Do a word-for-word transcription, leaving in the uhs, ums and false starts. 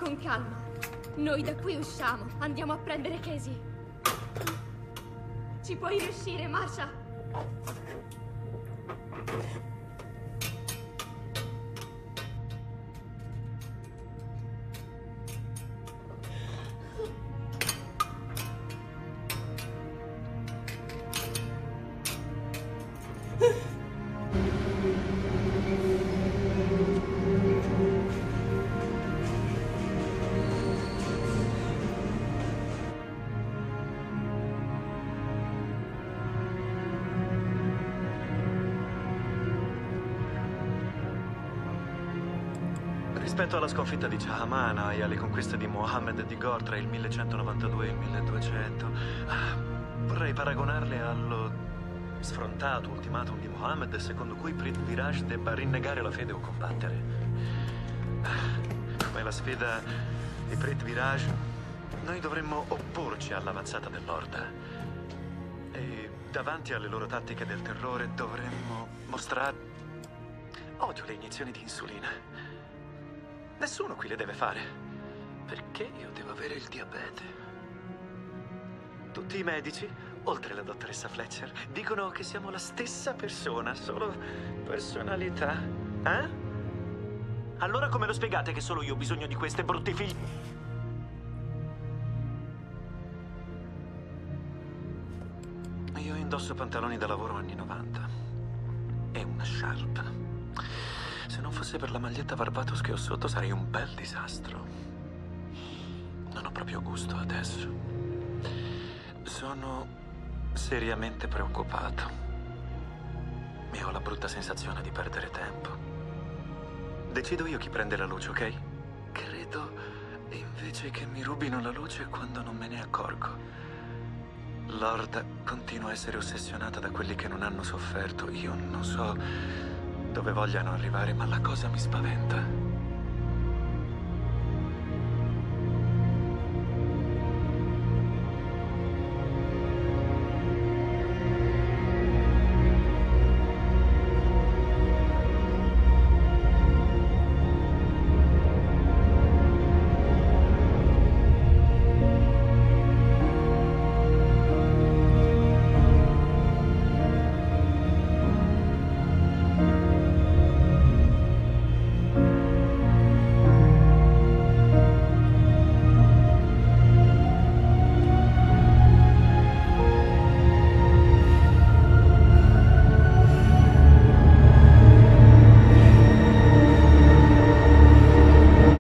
con calma. Noi da qui usciamo. Andiamo a prendere Casey. Ci puoi riuscire, Masha? Rispetto alla sconfitta di Chahamana e alle conquiste di Mohammed di Ghor tra il millecentonovantadue e il milleduecento, ah, vorrei paragonarle allo sfrontato ultimatum di Mohammed secondo cui Prithviraj debba rinnegare la fede o combattere. Come la sfida di Prithviraj, noi dovremmo opporci all'avanzata dell'Orda e davanti alle loro tattiche del terrore dovremmo mostrare... Odio le iniezioni di insulina. Nessuno qui le deve fare. Perché io devo avere il diabete? Tutti i medici, oltre la dottoressa Fletcher, dicono che siamo la stessa persona, solo personalità. Eh? Allora come lo spiegate che solo io ho bisogno di queste brutti figli? Io indosso pantaloni da lavoro anni novanta e una sciarpa. Se non fosse per la maglietta Barbatos che ho sotto sarei un bel disastro. Non ho proprio gusto adesso. Sono seriamente preoccupato. E ho la brutta sensazione di perdere tempo. Decido io chi prende la luce, ok? Credo invece che mi rubino la luce quando non me ne accorgo. L'Orda continua a essere ossessionata da quelli che non hanno sofferto. Io non so dove vogliano arrivare, ma la cosa mi spaventa.